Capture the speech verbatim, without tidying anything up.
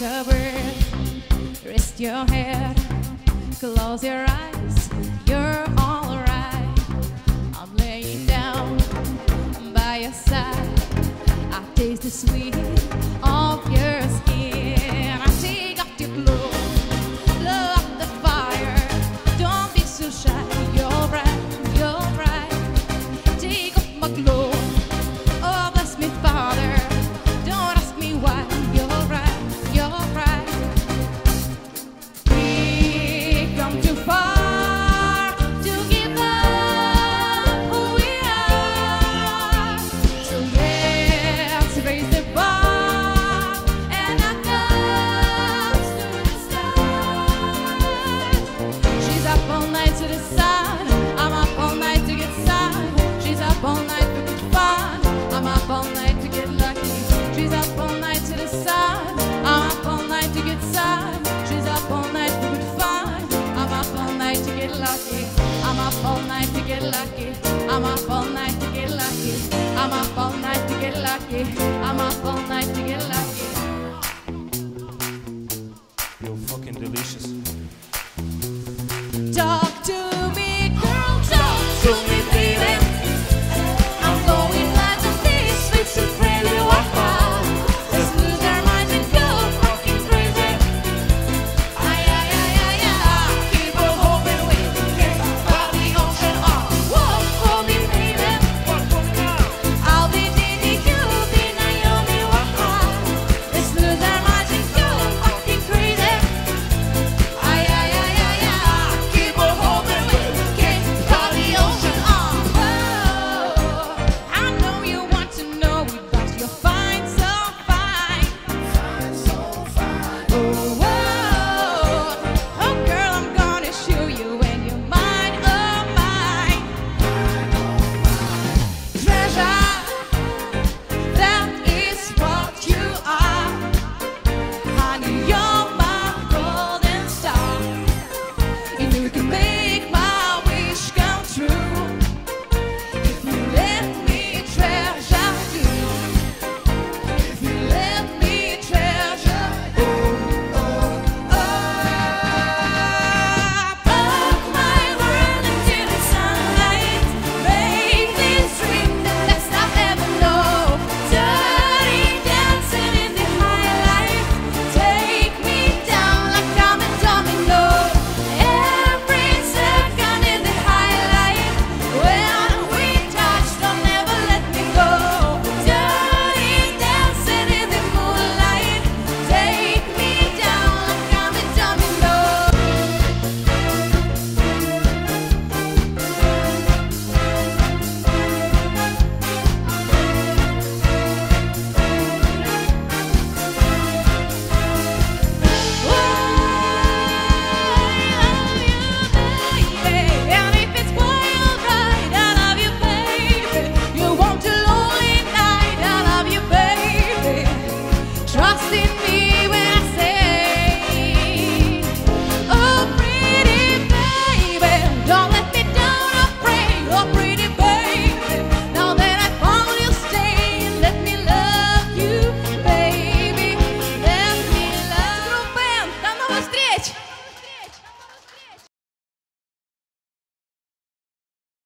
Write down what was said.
a breath, rest your head, close your eyes, you're alright. I'm laying down by your side, I taste the sweet of your skin. I take off your clothes, blow up the fire, don't be so shy, you're right, you're right. Take off my clothes, oh bless me Father, don't ask me why, you're right, you're right. We come too far to give up who we are, so let's raise the bar and our cups to the stars. She's up all night to the sun, I'm up all night to get sun. She's up all night for good fun, I'm up all night to get lucky. She's up all night to the sun, I'm up all night to get sun. She's up all night for good fun, I'm up all night to get lucky. I'm up all night to get lucky. I'm up all night to get lucky. I'm up all night to get lucky. I'm up all night to get lucky. You're fucking delicious.